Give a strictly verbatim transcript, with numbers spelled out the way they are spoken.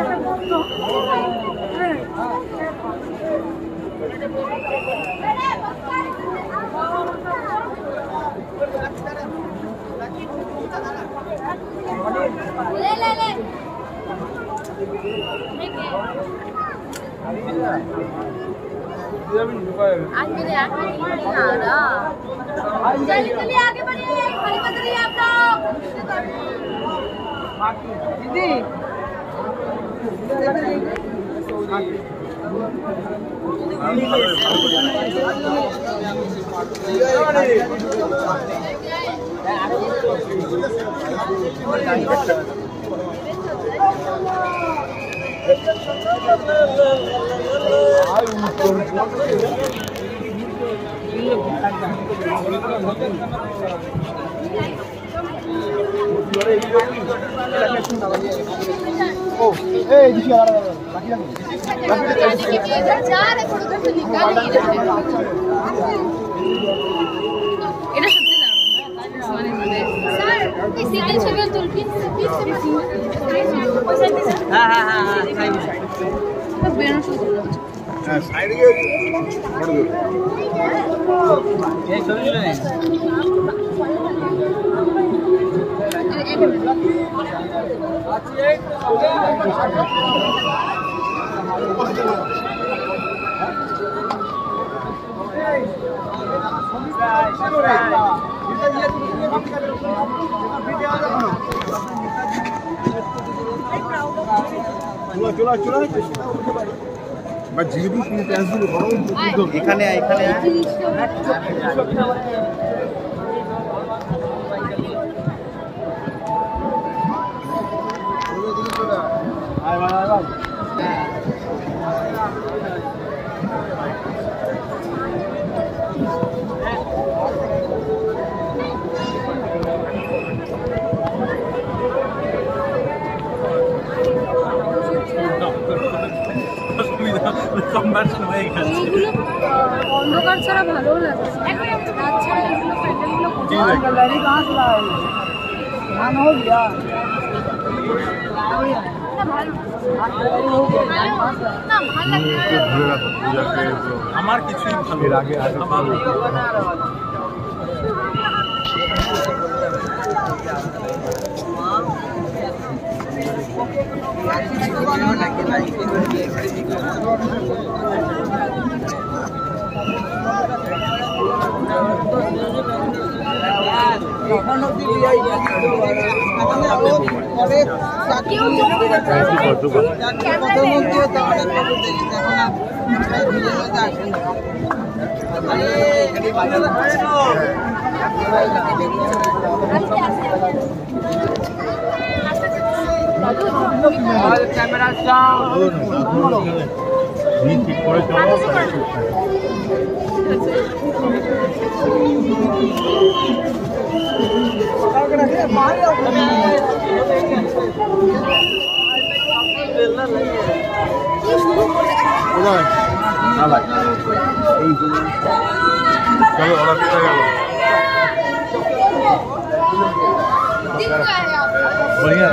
ले ले ले चलिए चलिए आगे बढ़िए खड़ी मत रहिए आप लोग दीदी Oh, eh, di sini ada lagi lagi. এটা সত্যি না মানে স্যার এই সিঙ্গেল ছবি তুলবি হ্যাঁ হ্যাঁ হ্যাঁ হ্যাঁ সাইড সাইড তো বেরো শুরু হ্যাঁ সাইডে গিয়ে ফটো দে এই ছবি নিলে চলো চলো বা জিবি তুমি ট্রান্সফার করো এখানে এখানে আয় ভাই আয় ভাই কনভার্সন হয়ে গেছে এগুলো অন্ধকার ছাড়া ভালো লাগে রাত ছাড়া এগুলো প্যান্ডেলগুলো কোথায় গ্যালারি কাজ লাগাই ধান हो गया না ভালো না ভালো লাগে আমার কিছুই ভালো লাগে আমার कैमरा चलो और बढ़िया